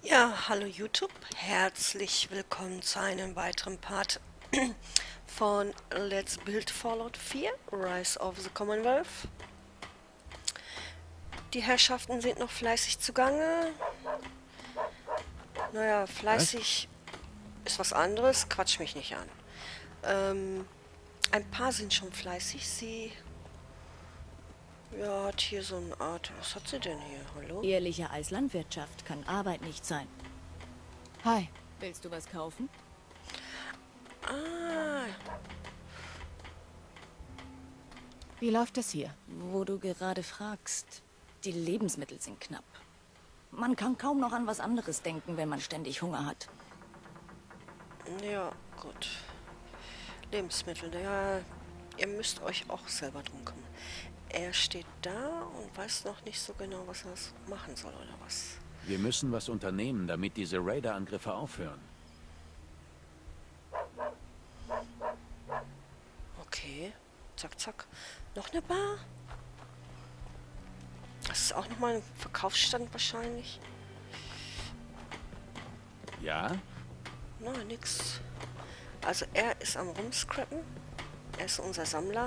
Ja, hallo YouTube, herzlich willkommen zu einem weiteren Part von Let's Build Fallout 4, Rise of the Commonwealth. Die Herrschaften sind noch fleißig zugange. Naja, Was? fleißig ist was anderes, quatsch mich nicht an. Ein paar sind schon fleißig, sie... Ja, hat hier so eine Art... Was hat sie denn hier? Hallo? Ehrliche Eislandwirtschaft kann Arbeit nicht sein. Hi, willst du was kaufen? Ah, Wie läuft es hier? Wo du gerade fragst, die Lebensmittel sind knapp. Man kann kaum noch an was anderes denken, wenn man ständig Hunger hat. ja, gut. Lebensmittel, ja, ihr müsst euch auch selber drum kümmern. Er steht da und weiß noch nicht so genau, was er machen soll oder was. Wir müssen was unternehmen, damit diese Raider-Angriffe aufhören. Okay, zack, zack. Noch eine Bar? Das ist auch nochmal ein Verkaufsstand wahrscheinlich. Ja? Na, nix. Also er ist am Rumscrappen. Er ist unser Sammler.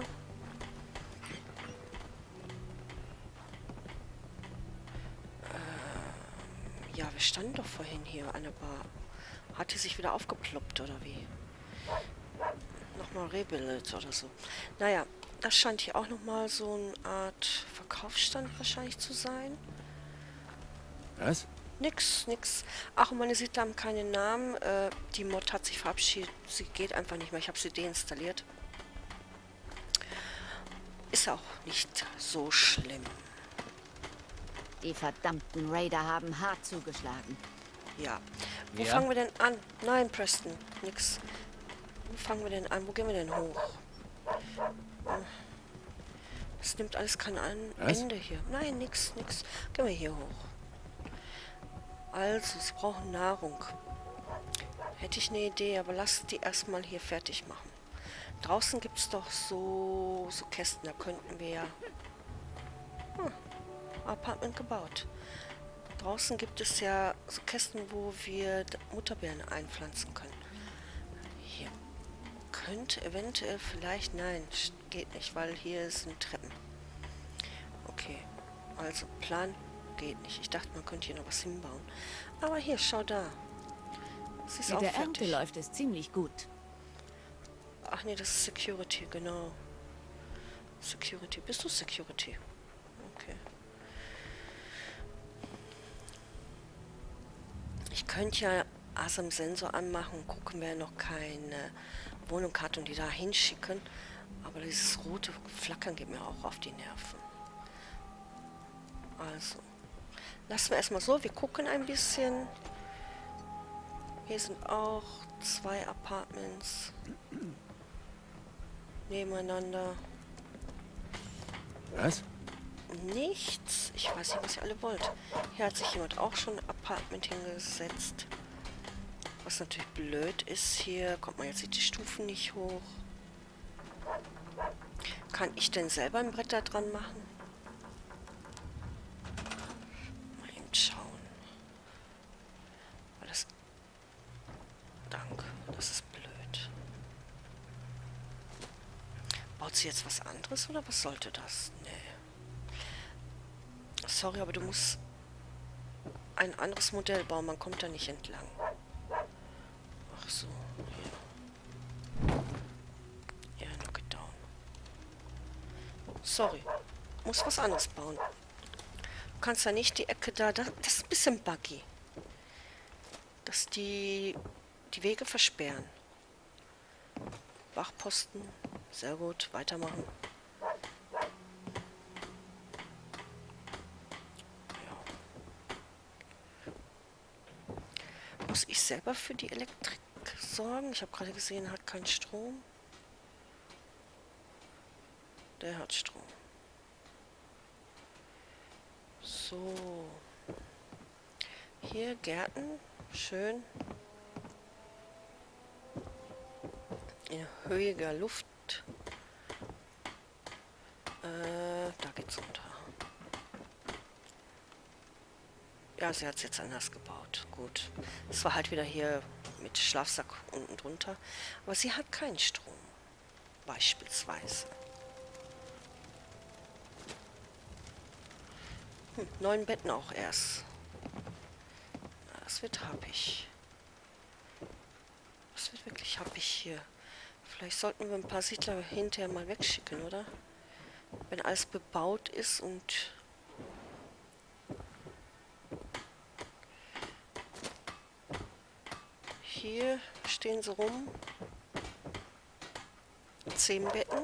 Ja, wir standen doch vorhin hier an der Bar. Hat die sich wieder aufgeploppt oder wie? Nochmal rebildet oder so. Naja, das scheint hier auch nochmal so eine Art Verkaufsstand wahrscheinlich zu sein. Was? Nix, nix. Ach, und meine Siedler haben keinen Namen. Die Mod hat sich verabschiedet. Sie geht einfach nicht mehr. Ich habe sie deinstalliert. Ist auch nicht so schlimm. Die verdammten Raider haben hart zugeschlagen. Ja. Wo Ja? fangen wir denn an? Nein, Preston. Nix. Wo fangen wir denn an? Wo gehen wir denn hoch? Es nimmt alles kein Was? Ende hier. Nein, nix, nix. Gehen wir hier hoch. Also, sie brauchen Nahrung. Hätte ich eine Idee, aber lass die erstmal hier fertig machen. Draußen gibt es doch so Kästen, da könnten wir ja... Apartment gebaut. Draußen gibt es ja so Kästen, wo wir Mutterbeeren einpflanzen können. Hier könnte eventuell vielleicht... Nein, geht nicht, weil hier sind Treppen. Okay, also Plan geht nicht. Ich dachte, man könnte hier noch was hinbauen. Aber hier, schau da. Es ist Mit auch der Ernte fertig. läuft es ziemlich gut. Ach nee, das ist Security, genau. Security. Bist du Security? Okay. Ich könnte ja ASM-Sensor anmachen und gucken, wer noch keine Wohnung hat und die da hinschicken. Aber dieses rote Flackern geht mir auch auf die Nerven. Also, lassen wir erstmal so. Wir gucken ein bisschen. Hier sind auch 2 Apartments nebeneinander. Was? Nichts. Ich weiß nicht, was ihr alle wollt. Hier hat sich jemand auch schon ein Apartment hingesetzt. Was natürlich blöd ist. Hier kommt man jetzt die Stufen nicht hoch. Kann ich denn selber ein Brett da dran machen? Mal eben schauen. Weil das... Danke. Das ist blöd. Baut sie jetzt was anderes oder was sollte das? Nee. Sorry, aber du musst ein anderes Modell bauen. Man kommt da nicht entlang. Ach so. Ja, knock it down. Sorry. Muss was anderes bauen. Du kannst ja nicht die Ecke da... Das ist ein bisschen buggy. Dass die Wege versperren. Wachposten. Sehr gut. Weitermachen. Muss ich selber für die Elektrik sorgen? Ich habe gerade gesehen, er hat keinen Strom. Der hat Strom. So. Hier Gärten. Schön. In höhiger Luft. Da geht's runter. Ja, sie hat es jetzt anders gebaut. Gut. Es war halt wieder hier mit Schlafsack unten drunter. Aber sie hat keinen Strom. Beispielsweise. 9 Betten auch erst. Na, das wird happig. Das wird wirklich happig hier. Vielleicht sollten wir ein paar Siedler hinterher mal wegschicken, oder? Wenn alles bebaut ist und... Hier stehen sie rum. 10 Betten.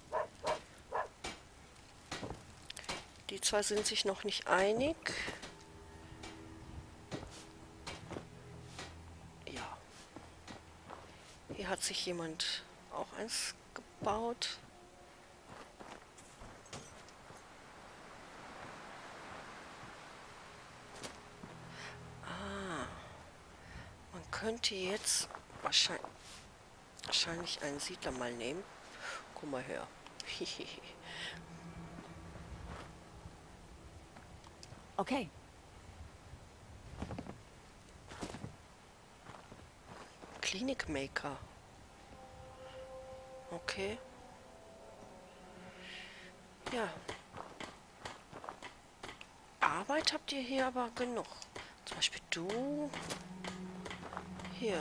Die zwei sind sich noch nicht einig. Ja. Hier hat sich jemand auch eins gebaut. Man könnte jetzt wahrscheinlich einen Siedler mal nehmen. Guck mal her. Okay. Klinikmaker. Okay. Ja. Arbeit habt ihr hier aber genug. Zum Beispiel du. Hier.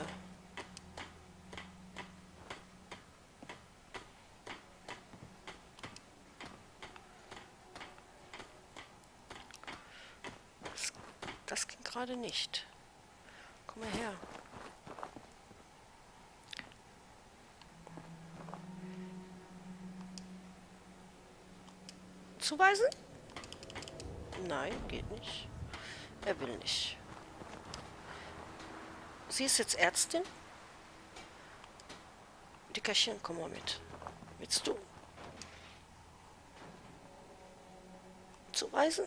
Das ging gerade nicht. Komm mal her. Zuweisen? Nein, geht nicht. Er will nicht. Sie ist jetzt Ärztin. Dickerchen, komm mal mit. Willst du? Zuweisen?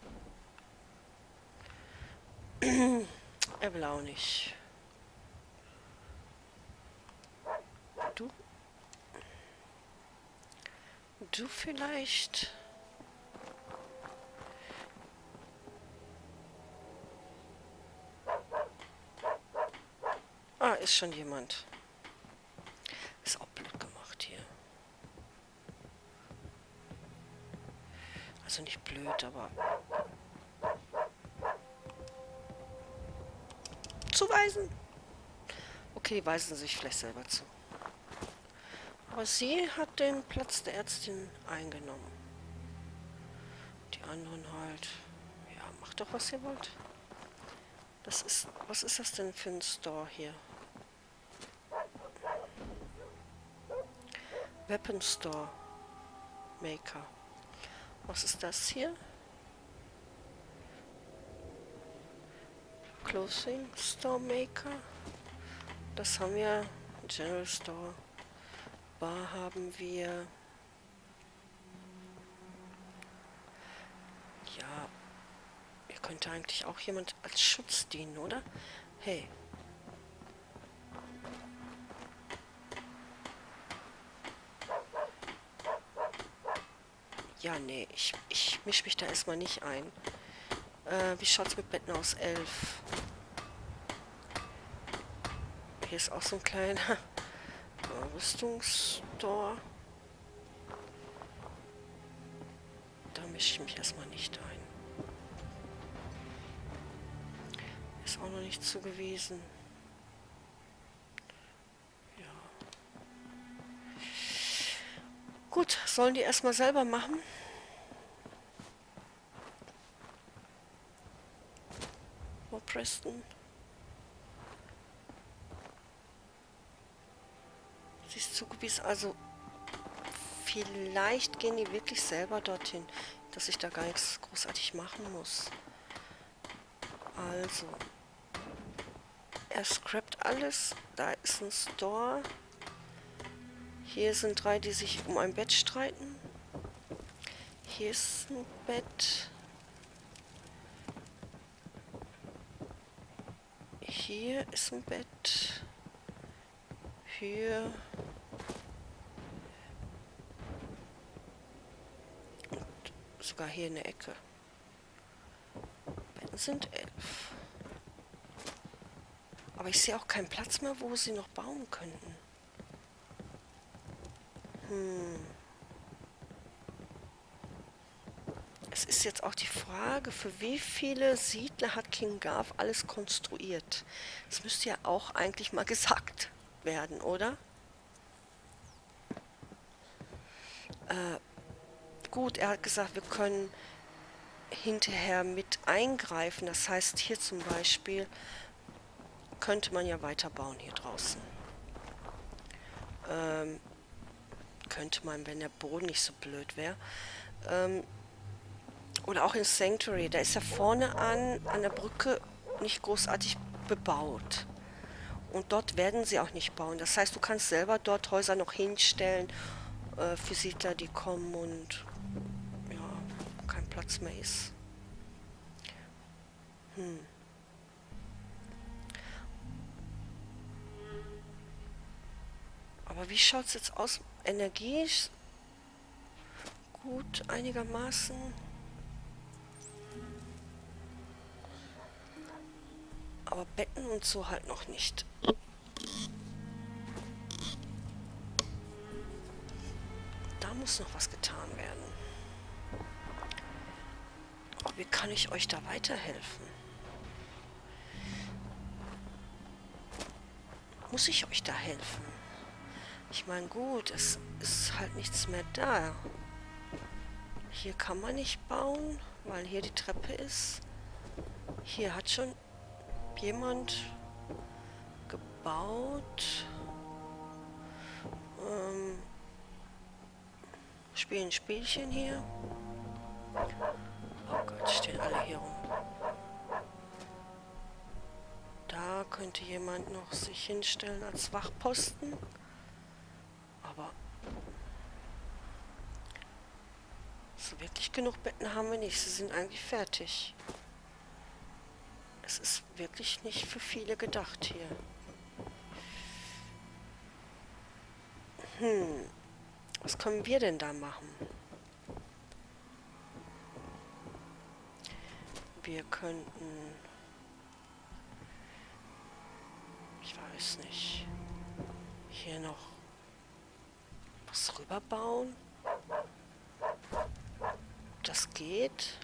Er will auch nicht. Du? Du vielleicht? Ah, ist schon jemand. Ist auch blöd gemacht hier. Also nicht blöd, aber... Zuweisen! Okay, die weisen sich vielleicht selber zu. Aber sie hat den Platz der Ärztin eingenommen. Die anderen halt... Ja, macht doch, was ihr wollt. Das ist... Was ist das denn für ein Store hier? Weapon Store Maker. Was ist das hier? Clothing Store Maker. Das haben wir. General Store. Bar haben wir. Ja. Hier könnte eigentlich auch jemand als Schutz dienen, oder? Hey. Ja, nee, ich mische mich da erstmal nicht ein. Wie schaut's mit Betten aus? 11. Hier ist auch so ein kleiner Rüstungsstore. Da mische ich mich erstmal nicht ein. Ist auch noch nicht zugewiesen. Ja. Gut, sollen die erstmal selber machen? Wo Preston? Sie ist zugewiesen, also vielleicht gehen die wirklich selber dorthin, dass ich da gar nichts großartig machen muss. Also, er scrapt alles. Da ist ein Store. Hier sind 3, die sich um ein Bett streiten. Hier ist ein Bett. Hier ist ein Bett. Hier. Und sogar hier in der Ecke. Bett. Es sind 11. Aber ich sehe auch keinen Platz mehr, wo sie noch bauen könnten. Es ist jetzt auch die Frage, für wie viele Siedler hat King Garth alles konstruiert? Das müsste ja auch eigentlich mal gesagt werden, oder? Gut, er hat gesagt, wir können hinterher mit eingreifen. Das heißt, hier zum Beispiel könnte man ja weiterbauen hier draußen. Könnte man, wenn der Boden nicht so blöd wäre. Oder auch in Sanctuary, da ist ja vorne an der Brücke nicht großartig bebaut. Und dort werden sie auch nicht bauen. Das heißt, du kannst selber dort Häuser noch hinstellen für Siedler, die kommen und ja, kein Platz mehr ist. Aber wie schaut es jetzt aus? Energie ist gut einigermaßen. Aber Betten und so halt noch nicht. Da muss noch was getan werden. Aber wie kann ich euch da weiterhelfen? Muss ich euch da helfen? Ich meine, gut, es ist halt nichts mehr da. Hier kann man nicht bauen, weil hier die Treppe ist. Hier hat schon jemand gebaut. Spielen Spielchen hier. Oh Gott, stehen alle hier rum. Da könnte jemand noch sich hinstellen als Wachposten. Aber so wirklich genug Betten haben wir nicht. Sie sind eigentlich fertig. Es ist wirklich nicht für viele gedacht hier. Was können wir denn da machen? Wir könnten... Ich weiß nicht. Hier noch was rüberbauen. Das geht.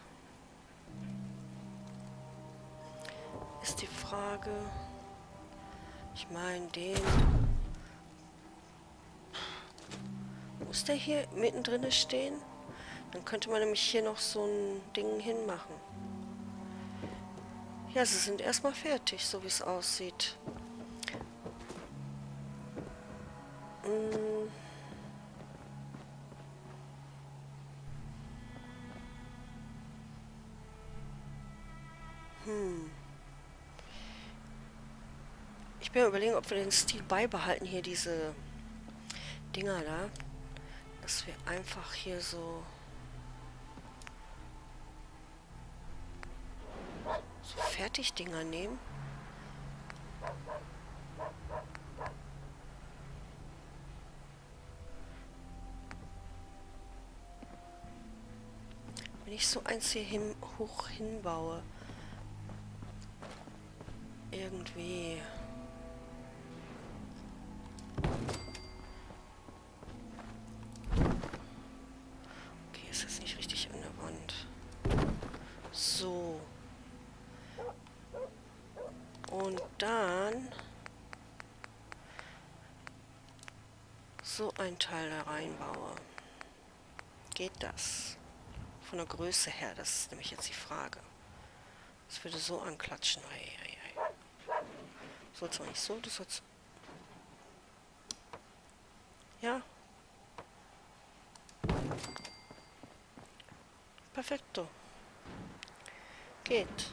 Ist die Frage. Ich meine, den... Muss der hier mittendrin stehen? Dann könnte man nämlich hier noch so ein Ding hinmachen. Ja, sie sind erstmal fertig, so wie es aussieht. Ich bin überlegen, ob wir den Stil beibehalten, hier diese Dinger da. Dass wir einfach hier so Fertigdinger nehmen. Wenn ich so eins hier hoch hinbaue. Irgendwie. Okay, ist jetzt nicht richtig an der Wand. So. Und dann so ein Teil da reinbaue. Geht das? Von der Größe her, das ist nämlich jetzt die Frage. Das würde so anklatschen. Sollst du nicht so, du sollst... Ja. Perfekto. Geht.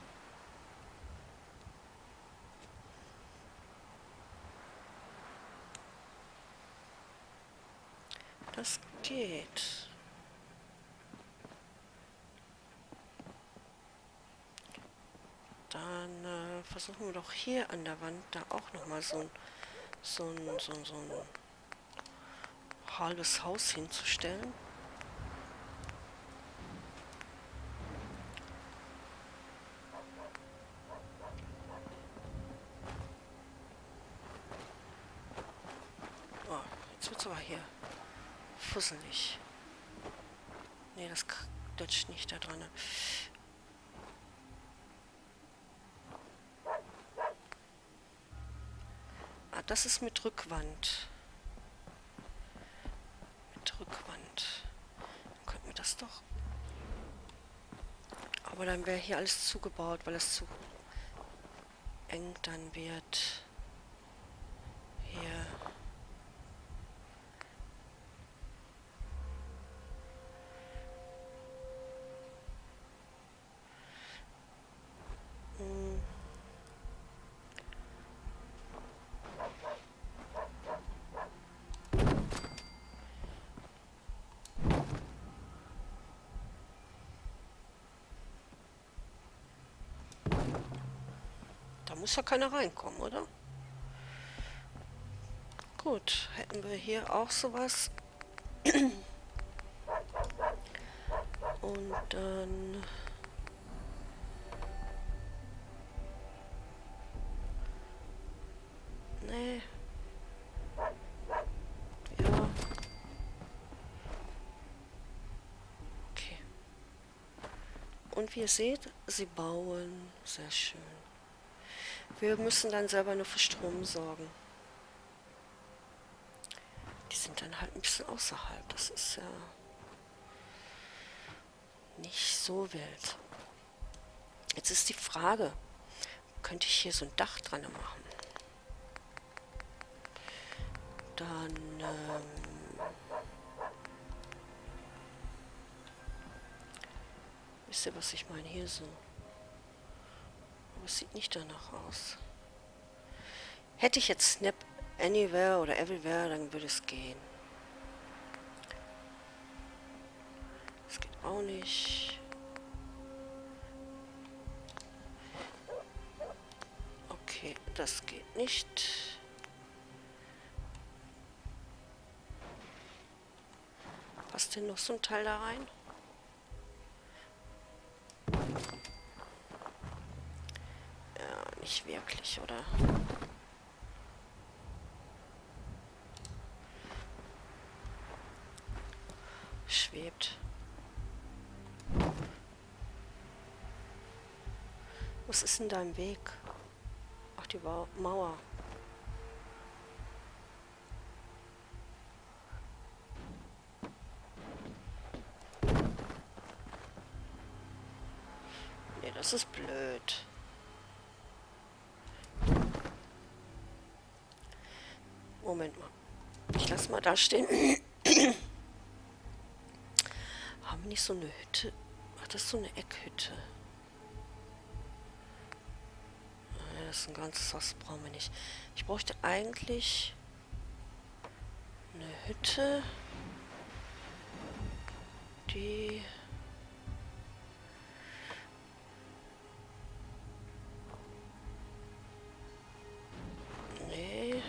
Das geht. Dann versuchen wir doch hier an der Wand da auch nochmal so ein halbes Haus hinzustellen. Jetzt wird's aber hier fusselig. Nee, das dutscht nicht da dran. Ah, das ist mit Rückwand. Mit Rückwand. Dann könnten wir das doch. Aber dann wäre hier alles zugebaut, weil es zu eng dann wird. Hier. Da muss ja keiner reinkommen, oder? Gut, hätten wir hier auch sowas. Und dann... Nee. Ja. Okay. Und wie ihr seht, sie bauen. Sehr schön. Wir müssen dann selber nur für Strom sorgen. Die sind dann halt ein bisschen außerhalb. Das ist ja nicht so wild. Jetzt ist die Frage, könnte ich hier so ein Dach dran machen? Dann wisst ihr, was ich meine? Hier so. Aber es sieht nicht danach aus. Hätte ich jetzt Snap Anywhere oder Everywhere, dann würde es gehen. Das geht auch nicht. Okay, das geht nicht. Passt denn noch so ein Teil da rein? Ja, nicht wirklich, oder? Schwebt. Was ist in deinem Weg? Ach, die Mauer. Nee, das ist blöd. Moment mal. Ich lass mal da stehen. Haben wir nicht so eine Hütte? Ach, das ist so eine Eckhütte. Das ist ein ganzes Haus, brauchen wir nicht. Ich bräuchte eigentlich eine Hütte, die... Nee.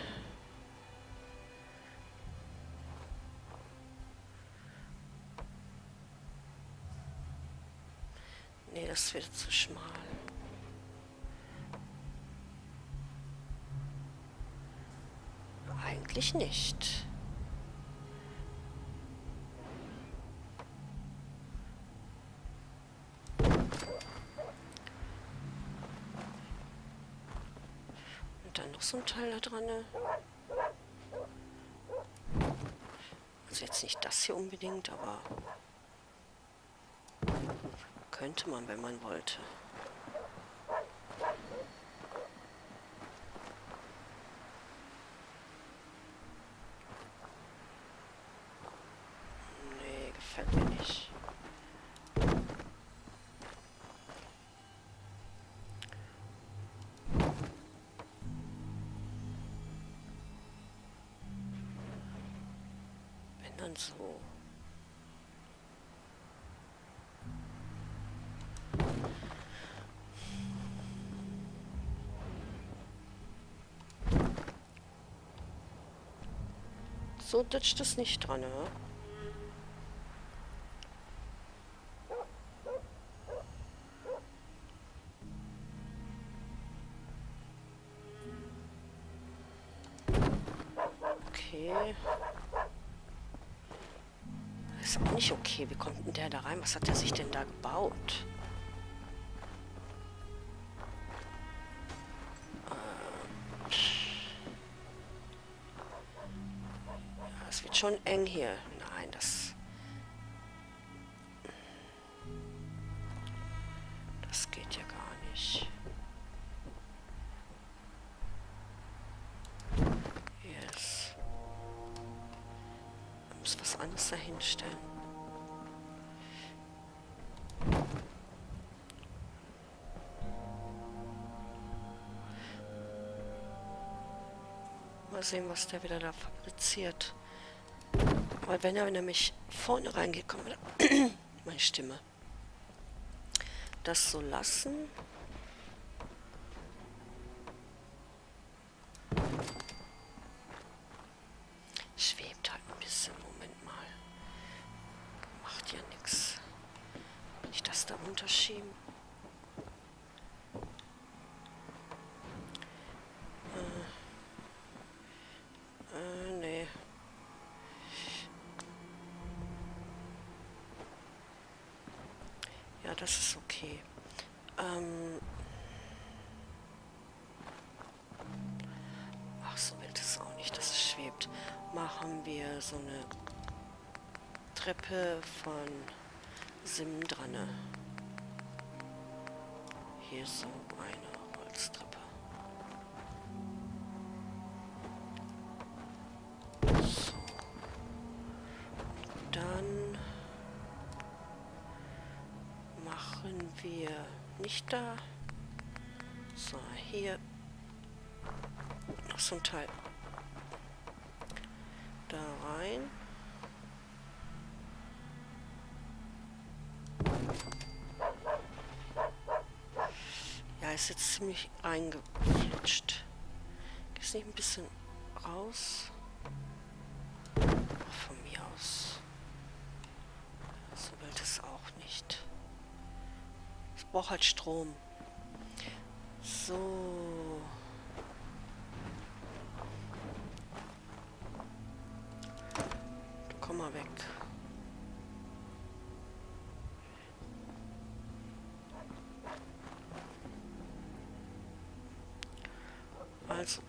Nee, das wird zu schmal. Eigentlich nicht. Und dann noch so ein Teil da dran. Also jetzt nicht das hier unbedingt, aber könnte man, wenn man wollte. Nee, gefällt mir nicht. Wenn dann so. So dutscht es nicht dran, ja? Okay. ist auch nicht okay. Wie kommt denn der da rein? Was hat der sich denn da gebaut? Ja, es wird schon eng hier. Nein, das geht ja gar nicht. Yes. Man muss was anderes dahinstellen. Mal sehen, was der wieder da fabriziert. Weil wenn er nämlich vorne reingeht, kommt wieder meine Stimme. Das so lassen. Schwebt halt ein bisschen. Moment mal. Macht ja nichts. Nicht das da runterschieben. Nee. Ja, das ist okay. Ach, so wild ist es auch nicht, dass es schwebt. Machen wir so eine Treppe von Sim dran. Hier so eine Holztreppe. So. Dann machen wir nicht da, sondern hier noch so ein Teil da rein. Ja, ist jetzt ziemlich eingeflutscht. Ist nicht ein bisschen raus? Ach, von mir aus. So wild ist auch nicht. Es braucht halt Strom. So. Du komm mal weg. Also.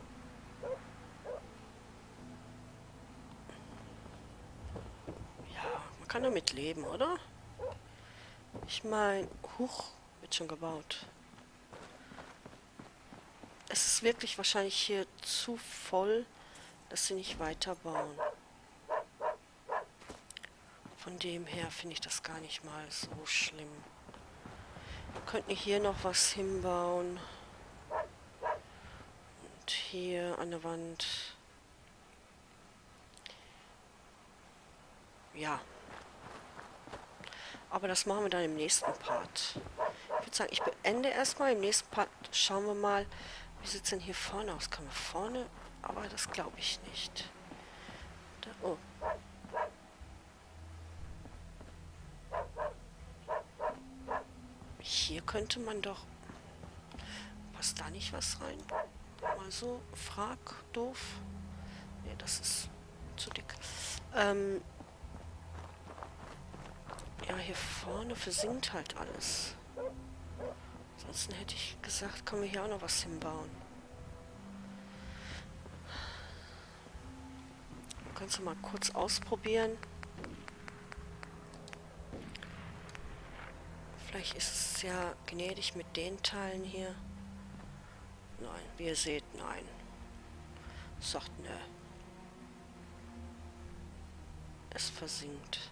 Ja, man kann damit leben, oder? Ich meine, huch, wird schon gebaut. Es ist wirklich wahrscheinlich hier zu voll, dass sie nicht weiterbauen. Von dem her finde ich das gar nicht mal so schlimm. Wir könnten hier noch was hinbauen. Und hier an der Wand. Ja. Aber das machen wir dann im nächsten Part. Ich würde sagen, ich beende erstmal. Im nächsten Part schauen wir mal, wie sieht es denn hier vorne aus? Können wir vorne? Aber das glaube ich nicht. Da, oh. Hier könnte man doch... Passt da nicht was rein? Mal so, frag, doof. Ne, das ist zu dick. Ja, hier vorne versinkt halt alles. Ansonsten hätte ich gesagt, können wir hier auch noch was hinbauen. Kannst du mal kurz ausprobieren. Vielleicht ist es ja gnädig mit den Teilen hier. Nein, wie ihr seht, nein. Sagt ne. Es versinkt.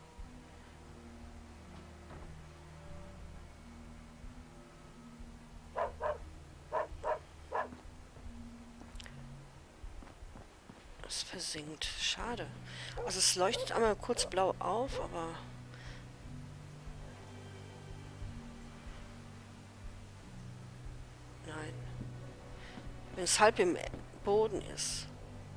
Es versinkt. Schade. Also es leuchtet einmal kurz blau auf, aber... Nein. Wenn es halb im Boden ist.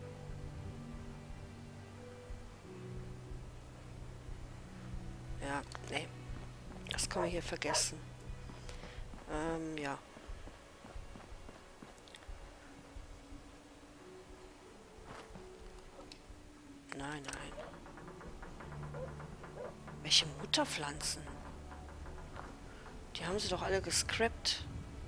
Ja, nee. Das kann man hier vergessen. Ja. Nein, nein. Butterpflanzen. Die haben sie doch alle gescrapped.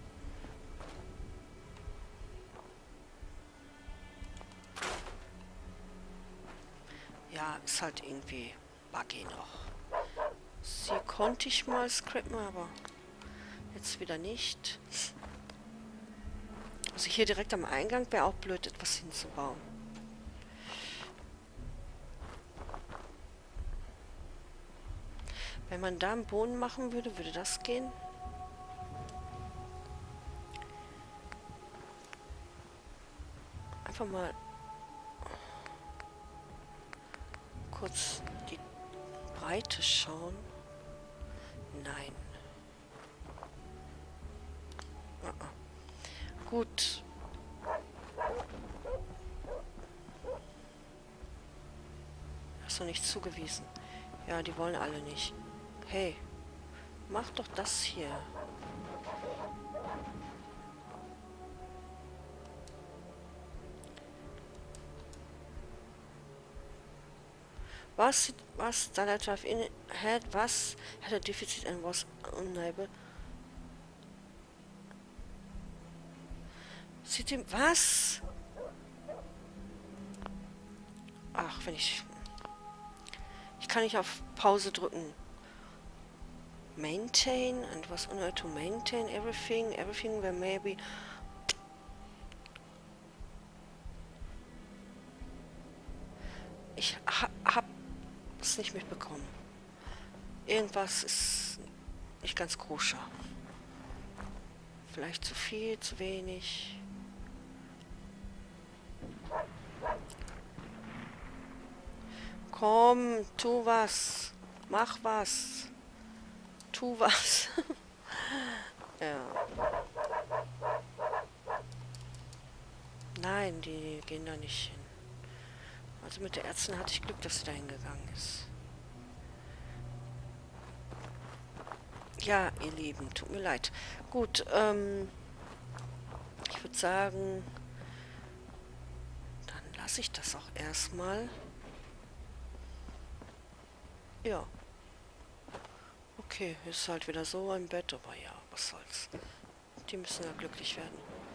Ja, ist halt irgendwie buggy noch. Sie konnte ich mal scrappen, aber jetzt wieder nicht. Also hier direkt am Eingang wäre auch blöd, etwas hinzubauen. Wenn man da einen Boden machen würde, würde das gehen. Einfach mal kurz die Breite schauen. Nein. Gut. Hast du nicht zugewiesen? Ja, die wollen alle nicht. Hey, mach doch das hier. Was? Starlight Drive in had was? Had a deficit and was unable. Sieht ihm was? Ach, wenn ich kann nicht auf Pause drücken. Maintain and was unable to maintain everything where maybe. Ich hab es nicht mitbekommen. Irgendwas ist nicht ganz koscher. Vielleicht zu viel, zu wenig. Komm, tu was. Mach was. Tu was. Ja. Nein, die gehen da nicht hin. Also mit der Ärztin hatte ich Glück, dass sie da hingegangen ist. Ja, ihr Lieben, tut mir leid. Gut, ich würde sagen, dann lasse ich das auch erstmal. Ja. Okay, ist halt wieder so ein Bett, aber ja, was soll's. Die müssen ja glücklich werden.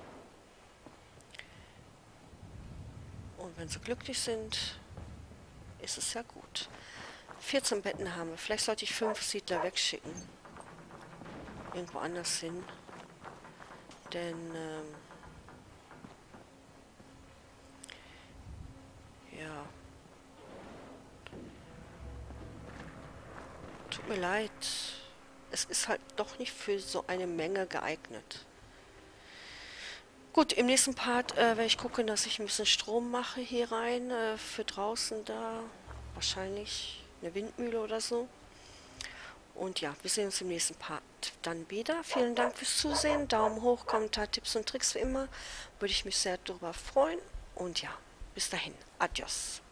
Und wenn sie glücklich sind, ist es ja gut. 14 Betten haben wir. Vielleicht sollte ich 5 Siedler wegschicken. Irgendwo anders hin. Denn, ja. Tut mir leid. Es ist halt doch nicht für so eine Menge geeignet. Gut, im nächsten Part werde ich gucken, dass ich ein bisschen Strom mache hier rein. Für draußen da. Wahrscheinlich eine Windmühle oder so. Und ja, wir sehen uns im nächsten Part dann wieder. Vielen Dank fürs Zusehen. Daumen hoch, Kommentar, Tipps und Tricks wie immer. Würde ich mich sehr darüber freuen. Und ja, bis dahin. Adios.